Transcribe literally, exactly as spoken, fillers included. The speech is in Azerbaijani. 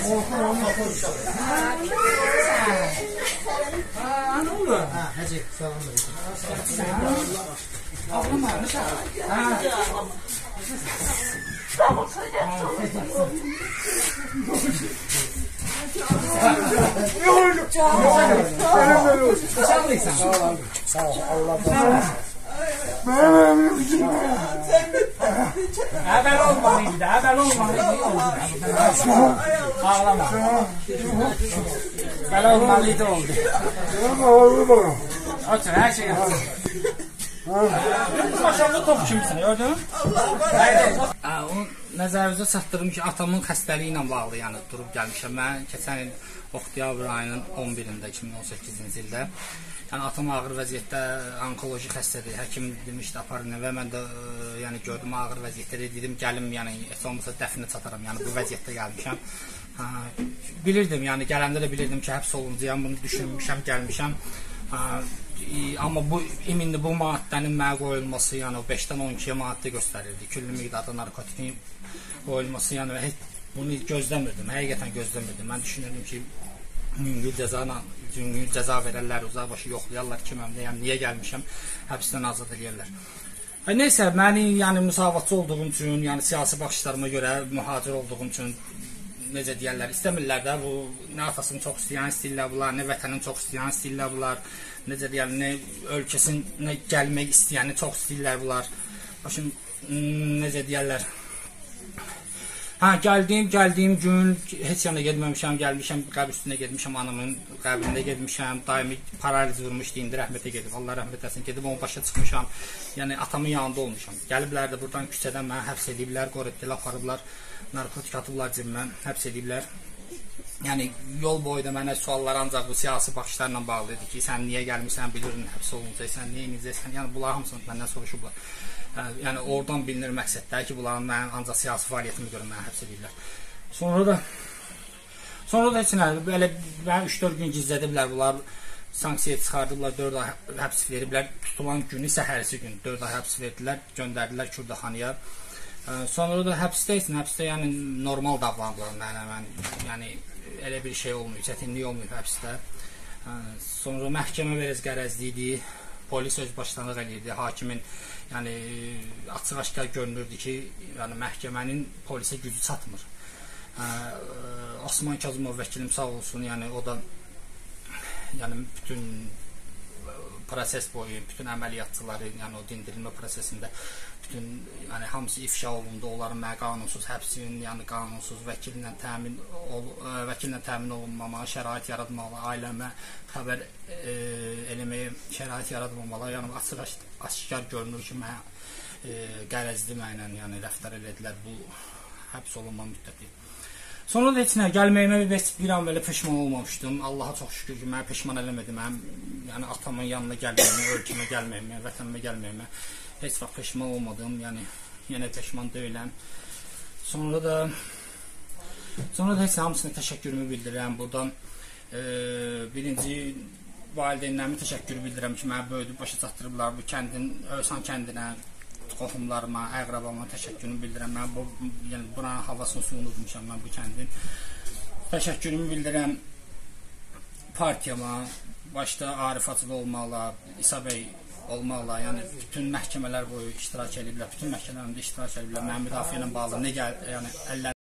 Ha, ne oldu? Ha, hacı, sağ olun. Ağlamamış ha. Ha. Ne oldu? Sağlıysan. Sağ ol, Allah Haber olmalıydı, haber olmalıydı. Ağlama. Haber olmalıydı oldu. Otur, her şey yapsın. Maşallah top kimsin, gördün mü? Onu nəzərinizə çatdırım ki, atamın xəstəliyi ilə bağlı yəni durub gəlmişəm. Mən keçən il oktyabr ayının on birində iki min on səkkizinci ildə yəni atam ağır vəziyyətdə onkoloji xəstədir. Həkim demişdi aparın və mən də yəni gördüm ağır vəziyyətdə dedim gəlim yəni heç olmasa dəfnə çataram. Yəni bu vəziyyətdə gəlmişəm. Ha, bilirdim yəni gələndə də bilirdim ki, həbs olunacağam, bunu düşünmüşəm, gəlmişəm. Ha, amma bu indi bu maddənin mənə qoyulması yəni o beşdən on ikiyə maddə göstərirdi. Küllü miqdarda narkotikin qoyulması yəni heç bunu gözləmirdim. Həqiqətən gözləmirdim. Mən düşünürdüm ki, yüngül cəza yüngül cəza verərlər, uzaqbaşı yoxlayarlar ki, mən də yəni niyə gəlmişəm, həbsdən azad edərlər. Nəysə, məni yəni müsavatçı olduğum üçün, yəni siyasi baxışlarıma görə mühacir olduğum üçün necə deyərlər, istəmirlər də bu nə atasını çox istəyən istəyirlər bunlar, nə vətənin çox istəyən istəyirlər bunlar, necə deyərlər, nə ölkəsinə gəlmək istəyəni çox istəyirlər bunlar. Başım, necə deyərlər. Hə, gəldiyim, gəldiyim gün heç yana getməmişəm, gəlmişəm, qəbr üstünə getmişəm, anamın qəbrində getmişəm, daimi paraliz vurmuşdu, indi rəhmətə gedib, Allah rəhmət etsin, gedib onun başa çıxmışam, yəni atamın yanında olmuşam. Gəliblər də buradan küçədən mənə həbs ediblər, qorutdilə aparıblar, narkotik atıblar cibimə, həbs ediblər. Yəni yol boyda mənə suallar ancaq bu siyasi baxışlarla bağlı idi ki, sən niyə gəlmirsən, bilirin, həbs olunacaqsən, niyə inəcəksən, yəni bunlar hamısını məndən soruşublar. Yəni oradan bilinir məqsədlər ki, bunların mənim ancaq siyasi fəaliyyətimi görə mənə həbs edirlər. Sonra da sonra da heç nə, belə mən üç dörd gün gizlədiblər, bunlar sanksiya çıxardıblar, dörd ay həbs veriblər, tutulan günü səhərisi gün dörd ay həbs verdilər, göndərdilər Kürdəxanaya. Sonra da həbsdə isə həbsdə yəni normal davrandılar mənə, mən yəni elə bir şey olmuyor, çətinlik olmuyor həbsdə. Sonra məhkəmə verəz qərəzli idi, polis öz başlanıq edirdi, hakimin yəni açıq-aşkar görünürdü ki, yəni məhkəmənin polisə gücü çatmır. Osman Kazımov vəkilim sağ olsun, yəni o da yəni bütün proses boyu, bütün əməliyyatçıları, yəni o dindirilmə prosesində bütün yəni hamısı ifşa olundu, onların mənə qanunsuz həbsin, yəni qanunsuz vəkillə təmin ol, vəkillə təmin olunmamağa şərait yaratmalı, ailəmə xəbər e, eləməyə şərait yaratmamalı, yəni açıq-aşkar görünür ki, mənə e, qərəzli mənlə yəni rəftar elədilər bu həbs olunma müddəti. Sonra da heç nə, gəlməyimə bir an belə peşman olmamışdım. Allaha çox şükür ki, mənə peşman eləmədim. Mən yəni atamın yanına gəlməyimə, ölkəmə gəlməyimə, vətənimə gəlməyimə heç vaxt peşman olmadım. Yəni yenə peşman deyiləm. Sonra da sonra da heç nə hamısına təşəkkürümü bildirirəm. Buradan e, birinci valideynlərimə təşəkkür bildirirəm ki, mənə böyüdüb başa çatdırıblar. Bu kəndin, Ölsan kəndinə, qohumlarıma, əqrabama təşəkkürümü bildirirəm. Mən bu, yəni buranın havasını suyunu unutmuşam mən bu kəndin. Təşəkkürümü bildirirəm partiyama, başda Arif Hacılı olmaqla, İsa bəy olmaqla, yəni bütün məhkəmələr boyu iştirak ediblər, bütün məhkəmələrində iştirak ediblər. Mənim müdafiə ilə bağlı nə gəl, yəni əllər